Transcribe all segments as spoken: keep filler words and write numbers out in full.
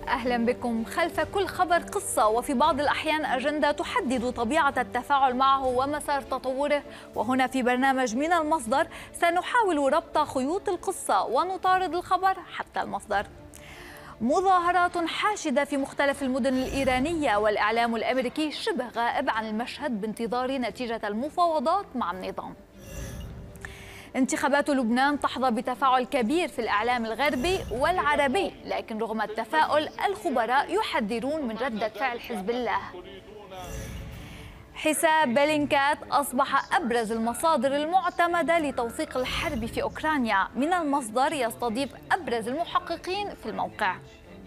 أهلا بكم. خلف كل خبر قصة، وفي بعض الأحيان أجندة تحدد طبيعة التفاعل معه ومسار تطوره. وهنا في برنامج من المصدر سنحاول ربط خيوط القصة ونطارد الخبر حتى المصدر. مظاهرات حاشدة في مختلف المدن الإيرانية، والإعلام الأمريكي شبه غائب عن المشهد بانتظار نتيجة المفاوضات مع النظام. انتخابات لبنان تحظى بتفاعل كبير في الإعلام الغربي والعربي، لكن رغم التفاؤل الخبراء يحذرون من ردة فعل حزب الله. حساب بلينكات أصبح أبرز المصادر المعتمدة لتوثيق الحرب في أوكرانيا. من المصدر يستضيف أبرز المحققين في الموقع.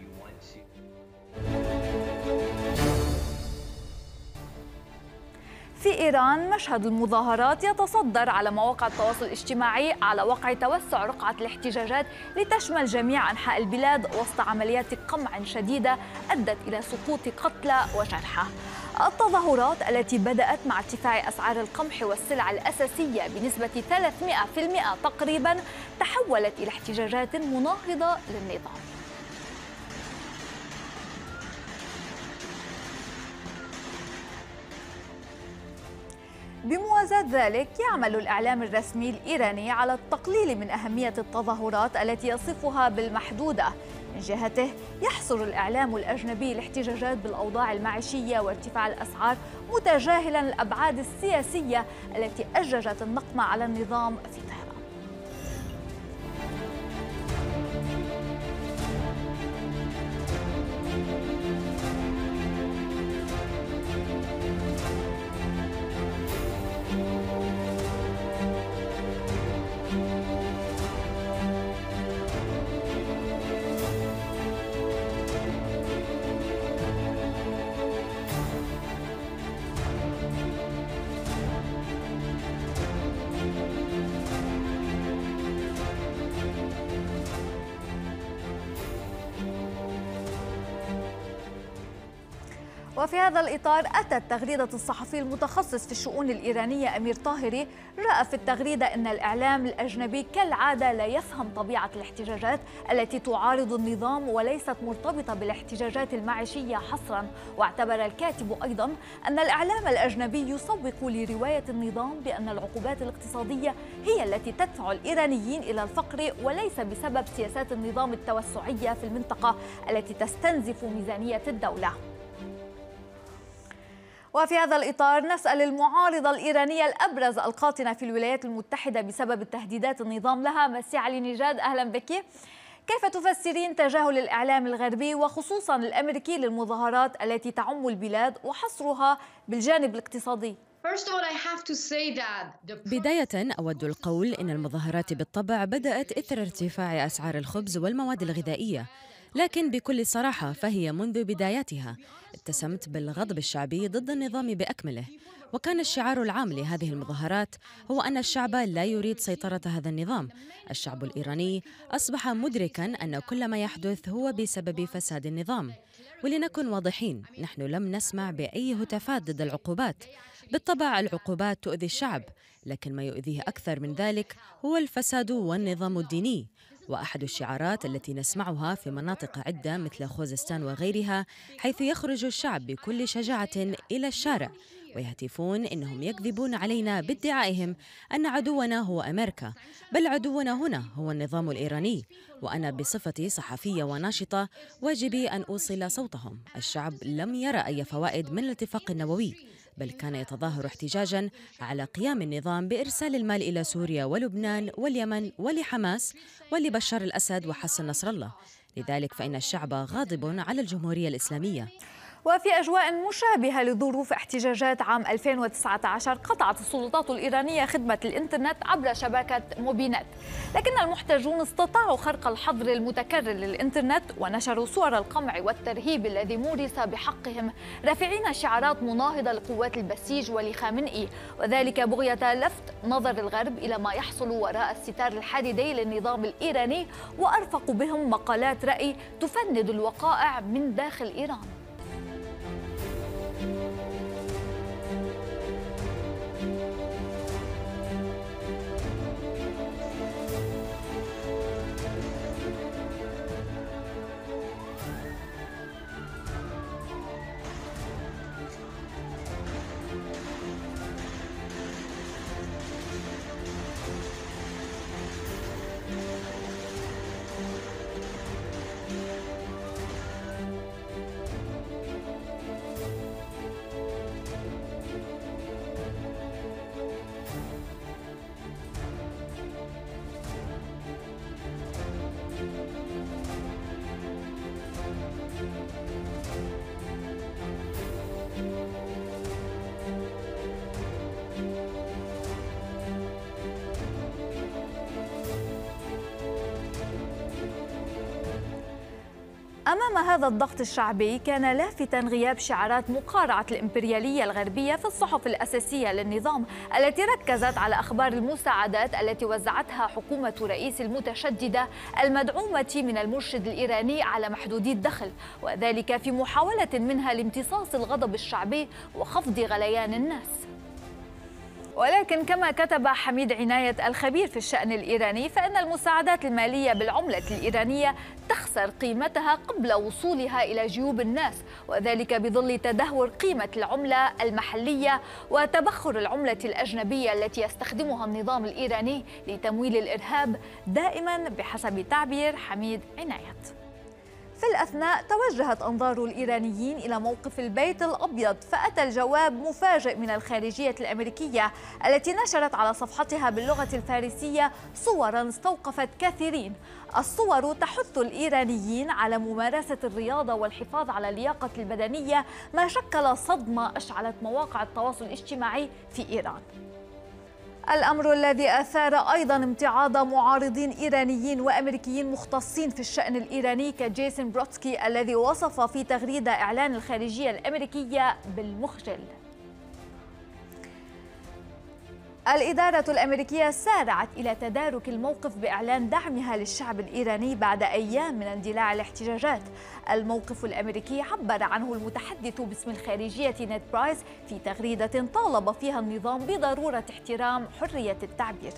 في إيران مشهد المظاهرات يتصدر على مواقع التواصل الاجتماعي على وقع توسع رقعة الاحتجاجات لتشمل جميع أنحاء البلاد وسط عمليات قمع شديدة أدت إلى سقوط قتلى وجرحى. التظاهرات التي بدأت مع ارتفاع أسعار القمح والسلع الأساسية بنسبة ثلاثمئة بالمئة تقريبا تحولت إلى احتجاجات مناهضة للنظام. بموازاة ذلك يعمل الإعلام الرسمي الإيراني على التقليل من أهمية التظاهرات التي يصفها بالمحدودة. من جهته يحصر الإعلام الأجنبي الاحتجاجات بالأوضاع المعيشية وارتفاع الأسعار، متجاهلا الأبعاد السياسية التي أججت النقمة على النظام في طهران. وفي هذا الإطار أتت تغريدة الصحفي المتخصص في الشؤون الإيرانية أمير طاهري. رأى في التغريدة أن الإعلام الأجنبي كالعادة لا يفهم طبيعة الاحتجاجات التي تعارض النظام وليست مرتبطة بالاحتجاجات المعيشية حصرا. واعتبر الكاتب أيضا أن الإعلام الأجنبي يسوق لرواية النظام بأن العقوبات الاقتصادية هي التي تدفع الإيرانيين إلى الفقر، وليس بسبب سياسات النظام التوسعية في المنطقة التي تستنزف ميزانية الدولة. وفي هذا الإطار نسأل المعارضة الإيرانية الأبرز القاطنة في الولايات المتحدة بسبب التهديدات النظام لها، مسي علي نجاد، أهلا بك. كيف تفسرين تجاهل الإعلام الغربي وخصوصا الأمريكي للمظاهرات التي تعم البلاد وحصرها بالجانب الاقتصادي؟ بداية أود القول إن المظاهرات بالطبع بدأت إثر ارتفاع أسعار الخبز والمواد الغذائية، لكن بكل صراحة فهي منذ بداياتها اتسمت بالغضب الشعبي ضد النظام بأكمله. وكان الشعار العام لهذه المظاهرات هو أن الشعب لا يريد سيطرة هذا النظام. الشعب الإيراني أصبح مدركاً أن كل ما يحدث هو بسبب فساد النظام. ولنكن واضحين، نحن لم نسمع بأي هتافات ضد العقوبات. بالطبع العقوبات تؤذي الشعب، لكن ما يؤذيه أكثر من ذلك هو الفساد والنظام الديني. وأحد الشعارات التي نسمعها في مناطق عدة مثل خوزستان وغيرها، حيث يخرج الشعب بكل شجاعة إلى الشارع ويهتفون إنهم يكذبون علينا بادعائهم أن عدونا هو أمريكا، بل عدونا هنا هو النظام الإيراني. وأنا بصفتي صحفية وناشطة واجبي أن أوصل صوتهم. الشعب لم يرى أي فوائد من الاتفاق النووي، بل كان يتظاهر احتجاجاً على قيام النظام بإرسال المال إلى سوريا ولبنان واليمن ولحماس ولبشار الأسد وحسن نصر الله. لذلك فإن الشعب غاضب على الجمهورية الإسلامية. وفي أجواء مشابهة لظروف احتجاجات عام ألفين وتسعة عشر قطعت السلطات الإيرانية خدمة الإنترنت عبر شبكة موبينت، لكن المحتجون استطاعوا خرق الحظر المتكرر للإنترنت ونشروا صور القمع والترهيب الذي مورس بحقهم، رافعين شعارات مناهضة لقوات البسيج ولخامنئي، وذلك بغية لفت نظر الغرب إلى ما يحصل وراء الستار الحاددي للنظام الإيراني، وأرفقوا بهم مقالات رأي تفند الوقائع من داخل إيران. أمام هذا الضغط الشعبي كان لافتاً غياب شعارات مقارعة الإمبريالية الغربية في الصحف الأساسية للنظام التي ركزت على أخبار المساعدات التي وزعتها حكومة رئيس المتشددة المدعومة من المرشد الإيراني على محدودي الدخل، وذلك في محاولة منها لامتصاص الغضب الشعبي وخفض غليان الناس. ولكن كما كتب حميد عناية الخبير في الشأن الإيراني، فإن المساعدات المالية بالعملة الإيرانية تخسر قيمتها قبل وصولها إلى جيوب الناس، وذلك بظل تدهور قيمة العملة المحلية وتبخر العملة الأجنبية التي يستخدمها النظام الإيراني لتمويل الإرهاب دائما بحسب تعبير حميد عناية. في الأثناء توجهت أنظار الإيرانيين إلى موقف البيت الأبيض، فأتى الجواب مفاجئ من الخارجية الأمريكية التي نشرت على صفحتها باللغة الفارسية صوراً استوقفت كثيرين. الصور تحث الإيرانيين على ممارسة الرياضة والحفاظ على اللياقة البدنية، ما شكل صدمة أشعلت مواقع التواصل الاجتماعي في إيران. الأمر الذي أثار أيضاً امتعاض معارضين إيرانيين وأمريكيين مختصين في الشأن الإيراني كجيسون بروتسكي، الذي وصف في تغريدة إعلان الخارجية الأمريكية بالمخجل. الإدارة الأمريكية سارعت إلى تدارك الموقف بإعلان دعمها للشعب الإيراني بعد أيام من اندلاع الاحتجاجات. الموقف الأمريكي عبر عنه المتحدث باسم الخارجية نيد برايس في تغريدة طالب فيها النظام بضرورة احترام حرية التعبير.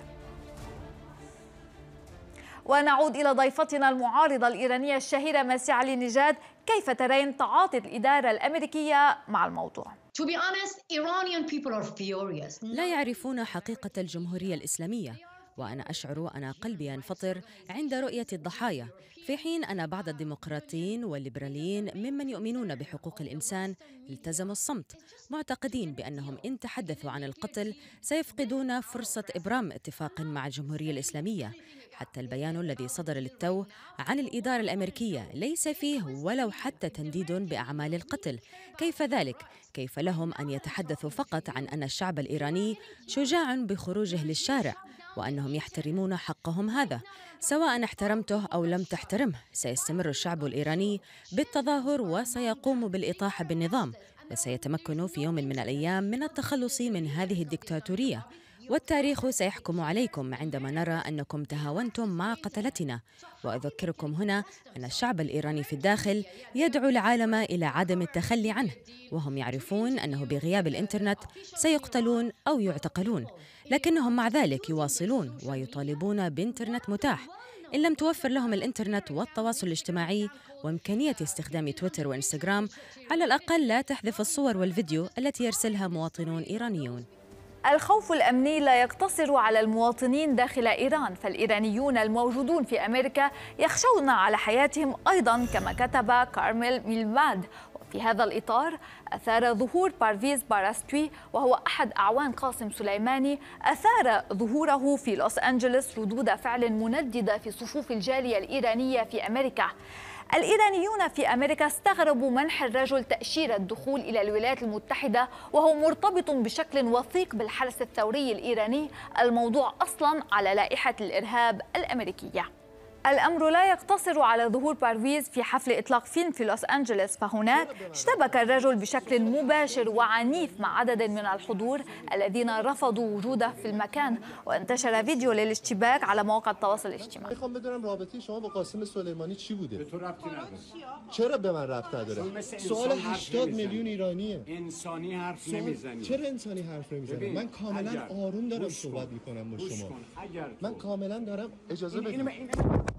ونعود إلى ضيفتنا المعارضة الإيرانية الشهيرة ماسي علي نجاد، كيف ترين تعاطي الإدارة الأمريكية مع الموضوع؟ To be honest, Iranian people are furious. لا يعرفون حقيقة الجمهورية الإسلامية، وأنا أشعر أن قلبي ينفطر عند رؤية الضحايا، في حين أن بعض الديمقراطيين والليبراليين ممن يؤمنون بحقوق الإنسان التزموا الصمت، معتقدين بأنهم إن تحدثوا عن القتل سيفقدون فرصة إبرام اتفاق مع الجمهورية الإسلامية. حتى البيان الذي صدر للتو عن الإدارة الأمريكية ليس فيه ولو حتى تنديد بأعمال القتل. كيف ذلك؟ كيف لهم أن يتحدثوا فقط عن أن الشعب الإيراني شجاع بخروجه للشارع وأنهم يحترمون حقهم هذا؟ سواء احترمته أو لم تحترمه، سيستمر الشعب الإيراني بالتظاهر وسيقوم بالإطاحة بالنظام، وسيتمكن في يوم من الأيام من التخلص من هذه الدكتاتورية. والتاريخ سيحكم عليكم عندما نرى أنكم تهاونتم مع قتلتنا. وأذكركم هنا أن الشعب الإيراني في الداخل يدعو العالم إلى عدم التخلي عنه، وهم يعرفون أنه بغياب الإنترنت سيقتلون أو يعتقلون، لكنهم مع ذلك يواصلون ويطالبون بإنترنت متاح. إن لم توفر لهم الإنترنت والتواصل الاجتماعي وإمكانية استخدام تويتر وإنستغرام، على الأقل لا تحذف الصور والفيديو التي يرسلها مواطنون إيرانيون. الخوف الأمني لا يقتصر على المواطنين داخل إيران، فالإيرانيون الموجودون في أمريكا يخشون على حياتهم أيضاً، كما كتب كارميل ميلماد. وفي هذا الإطار أثار ظهور بارفيز بارستوي، وهو أحد أعوان قاسم سليماني، أثار ظهوره في لوس أنجلوس ردود فعل منددة في صفوف الجالية الإيرانية في أمريكا. الإيرانيون في أمريكا استغربوا منح الرجل تأشيرة الدخول إلى الولايات المتحدة، وهو مرتبط بشكل وثيق بالحرس الثوري الإيراني، الموضوع أصلاً على لائحة الإرهاب الأمريكية. الأمر لا يقتصر على ظهور بارفيز في حفل إطلاق فيلم في لوس أنجلوس، فهناك اشتبك الرجل بشكل مباشر وعنيف مع عدد من الحضور الذين رفضوا وجوده في المكان، وانتشر فيديو للاشتباك على مواقع التواصل الاجتماعي. میخوام بدونم رابطه شما با قاسم سلیمانی چی بوده؟ به تو ربطی نداره. چرا به من ربط نداره؟ سوال هشتاد میلیون ایرانیه. انسانی حرف نمیزنی. چرا انسانی حرف نمیزنم؟ من کاملا آروم دارم صحبت میکنم با شما. من کاملا دارم اجازه بدید.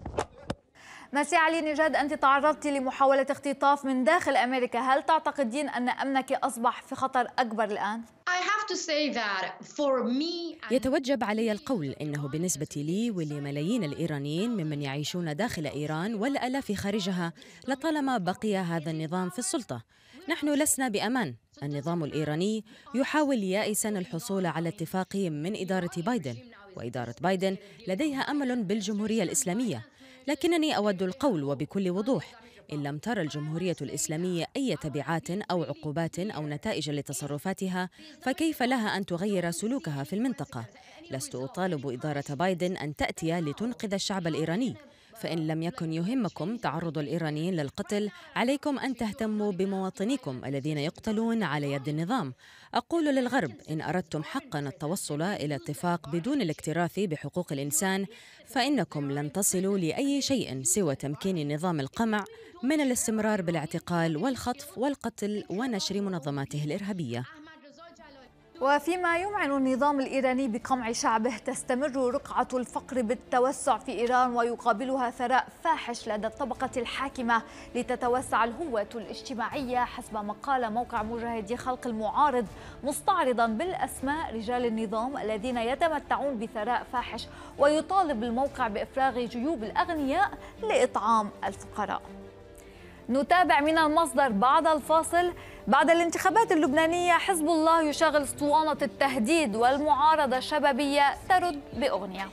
ماسي علي نجاد، أنت تعرضت لمحاولة اختطاف من داخل أمريكا، هل تعتقدين أن أمنك أصبح في خطر أكبر الآن؟ يتوجب علي القول إنه بالنسبة لي ولملايين الإيرانيين ممن يعيشون داخل إيران والآلاف خارجها، لطالما بقي هذا النظام في السلطة نحن لسنا بأمان. النظام الإيراني يحاول يائساً الحصول على اتفاق من إدارة بايدن، وإدارة بايدن لديها أمل بالجمهورية الإسلامية، لكنني أود القول وبكل وضوح: إن لم ترى الجمهورية الإسلامية أي تبعات أو عقوبات أو نتائج لتصرفاتها، فكيف لها أن تغير سلوكها في المنطقة؟ لست أطالب إدارة بايدن أن تأتي لتنقذ الشعب الإيراني، فإن لم يكن يهمكم تعرض الإيرانيين للقتل، عليكم أن تهتموا بمواطنيكم الذين يقتلون على يد النظام. أقول للغرب: إن أردتم حقا التوصل إلى اتفاق بدون الاكتراث بحقوق الإنسان، فإنكم لن تصلوا لأي شيء سوى تمكين نظام القمع من الاستمرار بالاعتقال والخطف والقتل ونشر منظماته الإرهابية. وفيما يمعن النظام الإيراني بقمع شعبه، تستمر رقعة الفقر بالتوسع في إيران، ويقابلها ثراء فاحش لدى الطبقة الحاكمة لتتوسع الهوة الاجتماعية، حسب ما قال موقع مجاهدي خلق المعارض، مستعرضا بالأسماء رجال النظام الذين يتمتعون بثراء فاحش، ويطالب الموقع بإفراغ جيوب الأغنياء لإطعام الفقراء. نتابع من المصدر بعد الفاصل. بعد الانتخابات اللبنانية، حزب الله يشغل اسطوانة التهديد، والمعارضة الشبابية ترد بأغنية.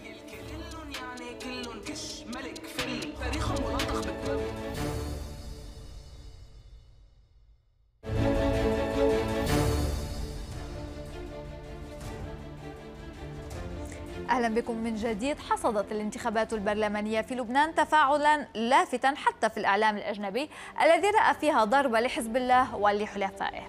أهلا بكم من جديد. حصدت الانتخابات البرلمانية في لبنان تفاعلا لافتا حتى في الإعلام الأجنبي، الذي رأى فيها ضربة لحزب الله ولحلفائه.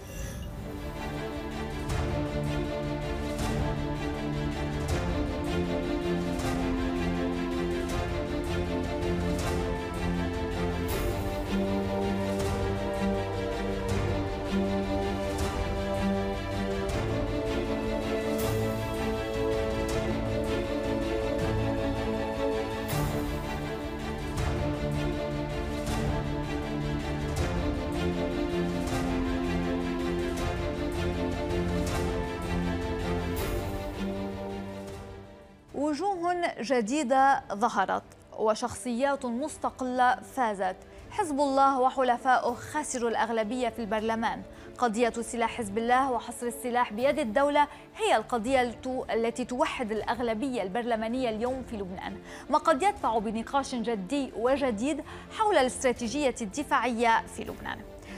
وجوه جديدة ظهرت وشخصيات مستقلة فازت. حزب الله وحلفائه خسروا الأغلبية في البرلمان. قضية سلاح حزب الله وحصر السلاح بيد الدولة هي القضية التي توحد الأغلبية البرلمانية اليوم في لبنان، ما قد يدفع بنقاش جدي وجديد حول الاستراتيجية الدفاعية في لبنان.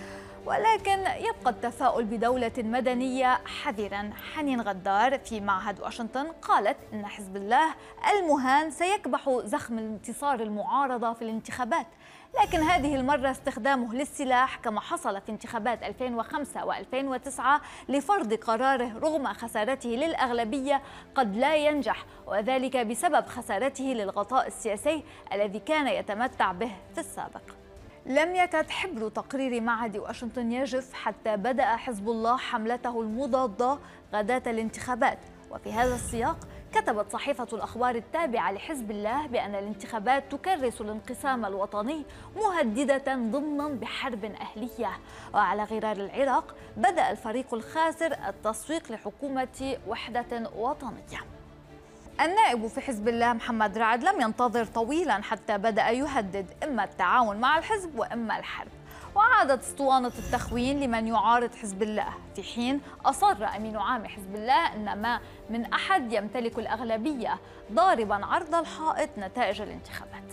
ولكن يبقى التفاؤل بدولة مدنية حذرا. حنين غدار في معهد واشنطن قالت إن حزب الله المهان سيكبح زخم انتصار المعارضة في الانتخابات، لكن هذه المرة استخدامه للسلاح كما حصل في انتخابات ألفين وخمسة وألفين وتسعة لفرض قراره رغم خسارته للأغلبية قد لا ينجح، وذلك بسبب خسارته للغطاء السياسي الذي كان يتمتع به في السابق. لم يكد حبر تقرير معهد واشنطن يجف حتى بدأ حزب الله حملته المضادة غداة الانتخابات. وفي هذا السياق كتبت صحيفة الأخبار التابعة لحزب الله بأن الانتخابات تكرس الانقسام الوطني، مهددة ضمنا بحرب أهلية. وعلى غرار العراق بدأ الفريق الخاسر التسويق لحكومة وحدة وطنية. النائب في حزب الله محمد رعد لم ينتظر طويلا حتى بدأ يهدد إما التعاون مع الحزب وإما الحرب، وعادت اسطوانة التخوين لمن يعارض حزب الله، في حين أصر أمين عام حزب الله أن ما من أحد يمتلك الأغلبية، ضاربا عرض الحائط نتائج الانتخابات.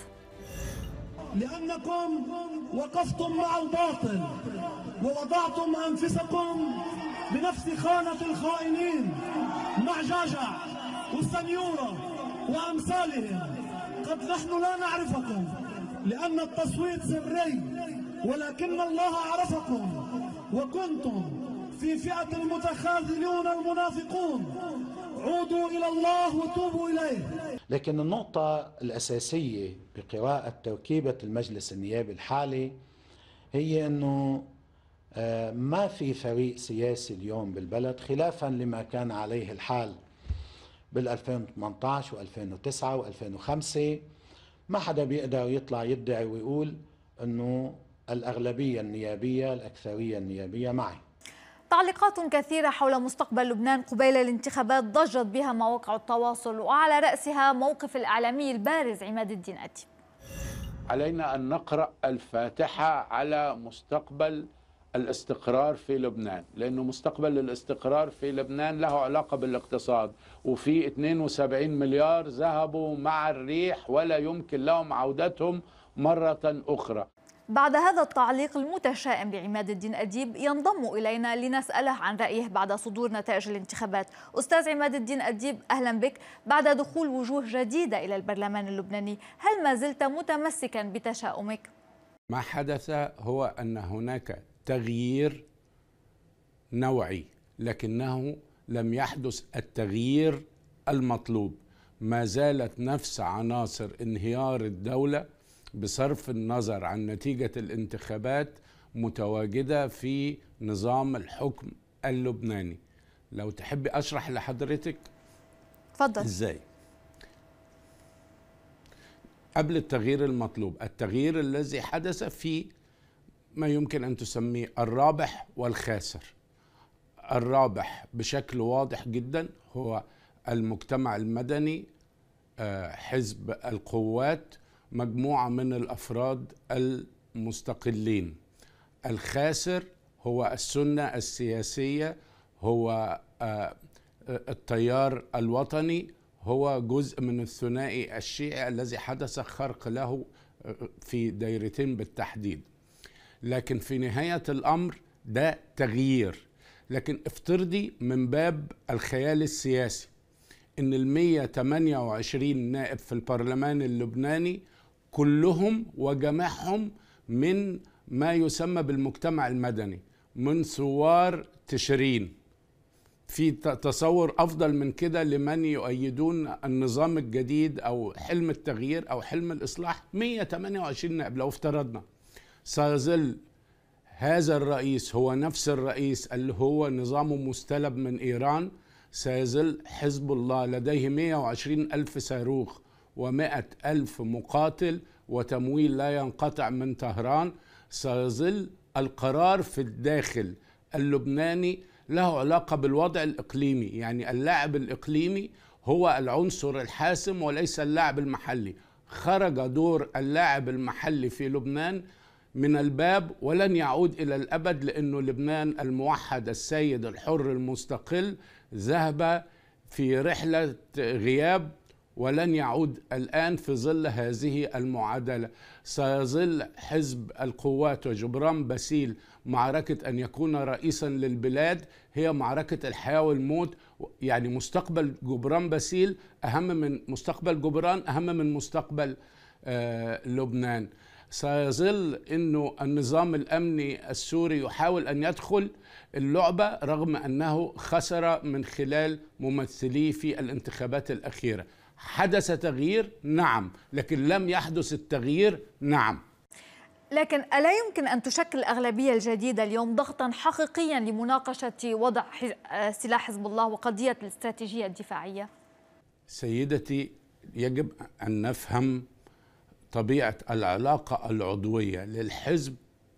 لأنكم وقفتم مع الباطل ووضعتم أنفسكم بنفس خانة الخائنين مع جعجع والسنيورة وأمثالهم. قد نحن لا نعرفكم لأن التصويت سري، ولكن الله عرفكم وكنتم في فئة المتخاذلون المنافقون. عودوا إلى الله وتوبوا إليه. لكن النقطة الأساسية بقراءة تركيبة المجلس النيابي الحالي هي أنه ما في فريق سياسي اليوم بالبلد، خلافا لما كان عليه الحال بال ألفين وثمانية عشر وألفين وتسعة وألفين وخمسة. ما حدا بيقدر يطلع يدعي ويقول أنه الأغلبية النيابية الأكثرية النيابية معي. تعليقات كثيرة حول مستقبل لبنان قبيل الانتخابات ضجت بها مواقع التواصل، وعلى رأسها موقف الإعلامي البارز عماد الدين أديب. علينا أن نقرأ الفاتحة على مستقبل الاستقرار في لبنان، لأنه مستقبل الاستقرار في لبنان له علاقة بالاقتصاد، وفي اثنين وسبعين مليار ذهبوا مع الريح ولا يمكن لهم عودتهم مرة أخرى. بعد هذا التعليق المتشائم بعماد الدين أديب ينضم إلينا لنسأله عن رأيه بعد صدور نتائج الانتخابات. أستاذ عماد الدين أديب، أهلا بك. بعد دخول وجوه جديدة إلى البرلمان اللبناني، هل ما زلت متمسكا بتشاؤمك؟ ما حدث هو أن هناك تغيير نوعي، لكنه لم يحدث التغيير المطلوب. ما زالت نفس عناصر انهيار الدولة بصرف النظر عن نتيجة الانتخابات متواجدة في نظام الحكم اللبناني. لو تحبي أشرح لحضرتك تفضل. إزاي؟ قبل التغيير المطلوب، التغيير الذي حدث في ما يمكن أن تسميه الرابح والخاسر. الرابح بشكل واضح جدا هو المجتمع المدني، حزب القوات، مجموعة من الأفراد المستقلين. الخاسر هو السنة السياسية، هو التيار الوطني، هو جزء من الثنائي الشيعي الذي حدث خرق له في دايرتين بالتحديد. لكن في نهاية الأمر ده تغيير. لكن افترضي من باب الخيال السياسي إن المية تمانية وعشرين نائب في البرلمان اللبناني كلهم وجميعهم من ما يسمى بالمجتمع المدني، من ثوار تشرين. في تصور أفضل من كده لمن يؤيدون النظام الجديد أو حلم التغيير أو حلم الإصلاح؟ مية تمانية وعشرين نائب. لو افترضنا سيظل هذا الرئيس هو نفس الرئيس اللي هو نظامه مستلب من إيران، سيظل حزب الله لديه مية وعشرين ألف صاروخ ومائة ألف مقاتل وتمويل لا ينقطع من طهران، سيظل القرار في الداخل اللبناني له علاقة بالوضع الإقليمي. يعني اللاعب الإقليمي هو العنصر الحاسم وليس اللاعب المحلي. خرج دور اللاعب المحلي في لبنان من الباب ولن يعود إلى الأبد، لأنه لبنان الموحد السيد الحر المستقل ذهب في رحلة غياب ولن يعود الآن في ظل هذه المعادلة. سيظل حزب القوات وجبران باسيل معركة أن يكون رئيسا للبلاد هي معركة الحياة والموت. يعني مستقبل جبران باسيل أهم من مستقبل جبران، أهم من مستقبل آه لبنان. سيظل أنه النظام الأمني السوري يحاول أن يدخل اللعبة رغم أنه خسر من خلال ممثليه في الانتخابات الأخيرة. حدث تغيير؟ نعم، لكن لم يحدث التغيير؟ نعم. لكن ألا يمكن أن تشكل الأغلبية الجديدة اليوم ضغطا حقيقيا لمناقشة وضع سلاح حزب الله وقضية الاستراتيجية الدفاعية؟ سيدتي، يجب أن نفهم طبيعة العلاقة العضوية للحزب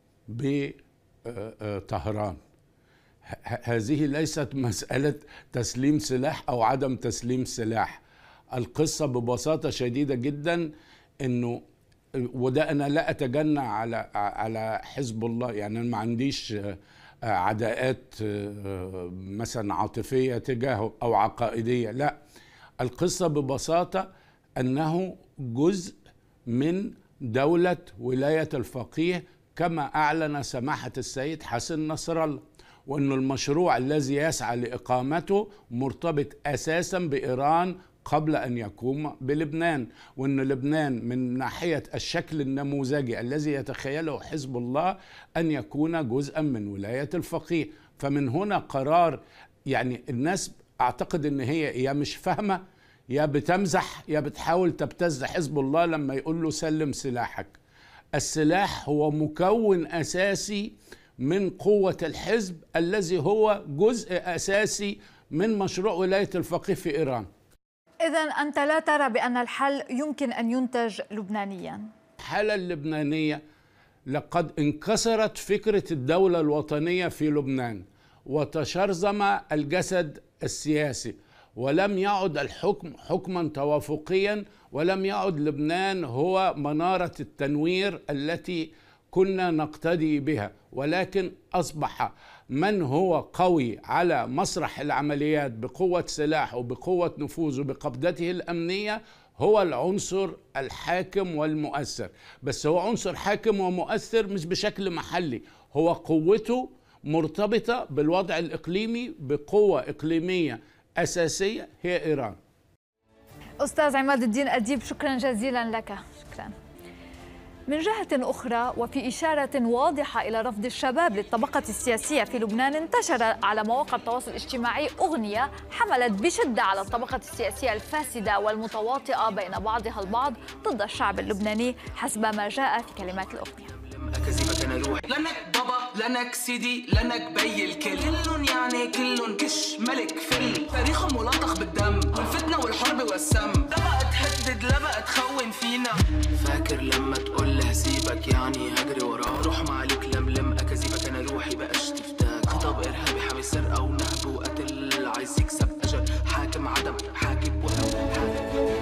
بطهران. هذه ليست مسألة تسليم سلاح أو عدم تسليم سلاح. القصة ببساطة شديدة جدا إنه، وده أنا لا أتجنى على على حزب الله، يعني أنا ما عنديش عداءات مثلا عاطفية تجاهه أو عقائدية، لا. القصة ببساطة أنه جزء من دولة ولاية الفقيه كما أعلن سماحة السيد حسن نصر الله، وأن المشروع الذي يسعى لإقامته مرتبط أساسا بإيران قبل أن يقوم بلبنان، وأن لبنان من ناحية الشكل النموذجي الذي يتخيله حزب الله أن يكون جزءا من ولاية الفقيه. فمن هنا قرار، يعني الناس أعتقد أن هي يا مش فاهمة يا بتمزح يا بتحاول تبتز حزب الله لما يقول له سلم سلاحك. السلاح هو مكون أساسي من قوة الحزب الذي هو جزء أساسي من مشروع ولاية الفقيه في إيران. إذن أنت لا ترى بأن الحل يمكن أن ينتج لبنانيا؟ الحالة اللبنانية لقد انكسرت فكرة الدولة الوطنية في لبنان وتشرذم الجسد السياسي، ولم يعد الحكم حكما توافقيا، ولم يعد لبنان هو منارة التنوير التي كنا نقتدي بها، ولكن أصبح من هو قوي على مسرح العمليات بقوة سلاح وبقوة نفوذ وبقبضته الأمنية هو العنصر الحاكم والمؤثر. بس هو عنصر حاكم ومؤثر مش بشكل محلي، هو قوته مرتبطة بالوضع الإقليمي بقوة إقليمية أساسية هي إيران. أستاذ عماد الدين أديب، شكرا جزيلا لك. شكرا. من جهة أخرى، وفي إشارة واضحة إلى رفض الشباب للطبقة السياسية في لبنان، انتشر على مواقع التواصل الاجتماعي أغنية حملت بشدة على الطبقة السياسية الفاسدة والمتواطئة بين بعضها البعض ضد الشعب اللبناني حسب ما جاء في كلمات الأغنية. أكذبك أنا روحي لنك بابا لنك سيدي لنك بي الكل، كلن يعني كلن كش ملك فل، تاريخهم ملاطخ بالدم والفتنة والحرب والسم، لا بقى تهدد لا بقى تخون فينا. فاكر لما تقول له سيبك يعني هجري وراه، روح معلك لملم أكذبك أنا روحي بقاش تفتاك، خطاب إرهابي حامي سرقة ونهب وقتل، عايز يكسب أجل حاكم عدم حاكم وهم.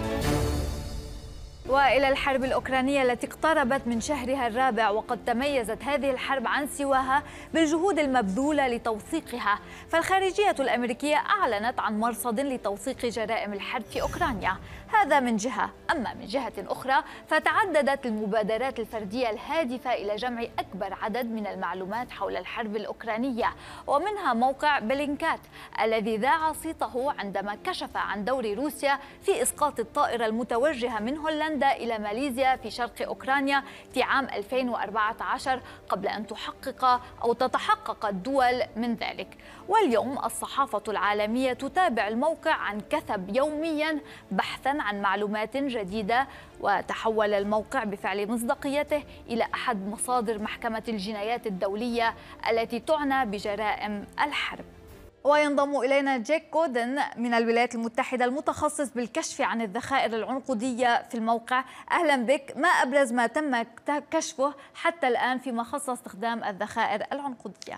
وإلى الحرب الأوكرانية التي اقتربت من شهرها الرابع، وقد تميزت هذه الحرب عن سواها بالجهود المبذولة لتوثيقها. فالخارجية الأمريكية أعلنت عن مرصد لتوثيق جرائم الحرب في أوكرانيا، هذا من جهة. أما من جهة أخرى فتعددت المبادرات الفردية الهادفة إلى جمع أكبر عدد من المعلومات حول الحرب الأوكرانية، ومنها موقع بلينكات الذي ذاع صيته عندما كشف عن دور روسيا في إسقاط الطائرة المتوجهة من هولندا إلى ماليزيا في شرق أوكرانيا في عام ألفين وأربعة عشر قبل أن تحقق أو تتحقق الدول من ذلك. واليوم الصحافة العالمية تتابع الموقع عن كثب يوميا بحثا عن معلومات جديدة، وتحول الموقع بفعل مصداقيته إلى أحد مصادر محكمة الجنايات الدولية التي تعنى بجرائم الحرب. وينضم إلينا جيك جودن من الولايات المتحدة المتخصص بالكشف عن الذخائر العنقودية في الموقع. أهلا بك. ما أبرز ما تم كشفه حتى الآن فيما خص استخدام الذخائر العنقودية؟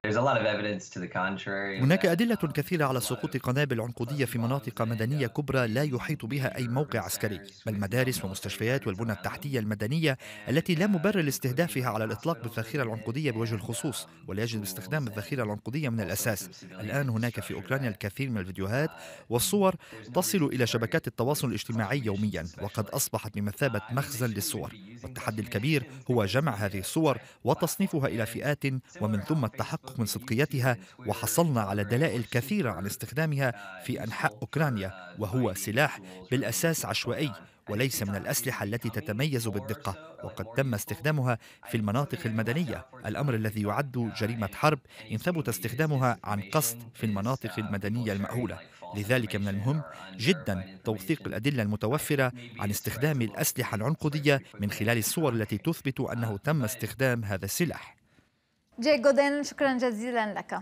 هناك أدلة كثيرة على سقوط قنابل عنقودية في مناطق مدنية كبرى لا يحيط بها أي موقع عسكري، بل مدارس ومستشفيات والبنى التحتية المدنية التي لا مبرر لاستهدافها على الإطلاق بالذخيرة العنقودية بوجه الخصوص، ولا يجب استخدام الذخيرة العنقودية من الأساس. الآن هناك في أوكرانيا الكثير من الفيديوهات والصور تصل إلى شبكات التواصل الاجتماعي يوميا، وقد أصبحت بمثابة مخزن للصور، والتحدي الكبير هو جمع هذه الصور وتصنيفها إلى فئات ومن ثم التحقق من صدقيتها. وحصلنا على دلائل كثيرة عن استخدامها في أنحاء أوكرانيا، وهو سلاح بالأساس عشوائي وليس من الأسلحة التي تتميز بالدقة، وقد تم استخدامها في المناطق المدنية، الأمر الذي يعد جريمة حرب إن ثبت استخدامها عن قصد في المناطق المدنية المأهولة. لذلك من المهم جدا توثيق الأدلة المتوفرة عن استخدام الأسلحة العنقودية من خلال الصور التي تثبت أنه تم استخدام هذا السلاح. جيك جودن، شكرا جزيلا لك.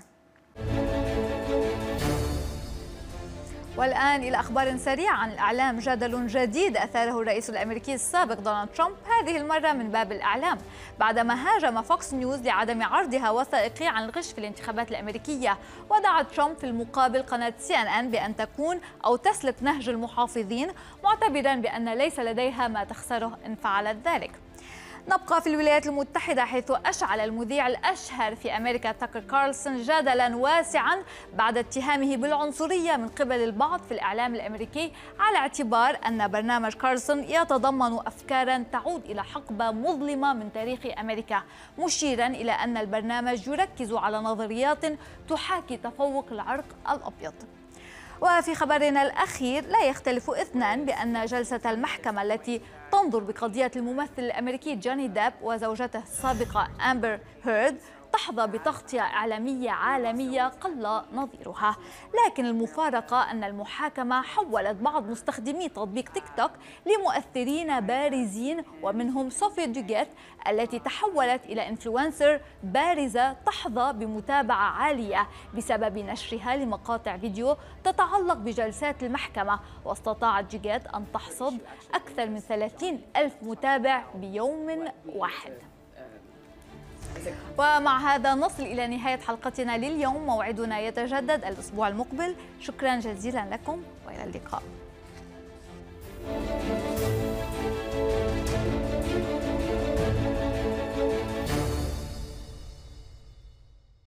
والآن إلى أخبار سريعة عن الإعلام. جدل جديد أثاره الرئيس الأمريكي السابق دونالد ترامب، هذه المرة من باب الإعلام، بعدما هاجم فوكس نيوز لعدم عرضها وثائقي عن الغش في الانتخابات الأمريكية. ودعا ترامب في المقابل قناة سي إن إن بأن تكون أو تسلك نهج المحافظين، معتبرا بأن ليس لديها ما تخسره إن فعلت ذلك. نبقى في الولايات المتحدة، حيث أشعل المذيع الأشهر في أمريكا تاكر كارلسون جدلا واسعا بعد اتهامه بالعنصرية من قبل البعض في الإعلام الأمريكي، على اعتبار أن برنامج كارلسون يتضمن أفكارا تعود إلى حقبة مظلمة من تاريخ أمريكا، مشيرا إلى أن البرنامج يركز على نظريات تحاكي تفوق العرق الأبيض. وفي خبرنا الأخير، لا يختلف اثنان بأن جلسة المحكمة التي تنظر بقضية الممثل الأمريكي جوني ديب وزوجته السابقة أمبر هيرد تحظى بتغطية إعلامية عالمية قل نظيرها. لكن المفارقة أن المحاكمة حولت بعض مستخدمي تطبيق تيك توك لمؤثرين بارزين، ومنهم صوفيا دوغيت التي تحولت إلى إنفلونسر بارزة تحظى بمتابعة عالية بسبب نشرها لمقاطع فيديو تتعلق بجلسات المحكمة، واستطاعت دوغيت أن تحصد أكثر من ثلاثين ألف متابع بيوم واحد. ومع هذا نصل إلى نهاية حلقتنا لليوم، موعدنا يتجدد الأسبوع المقبل. شكرا جزيلا لكم وإلى اللقاء.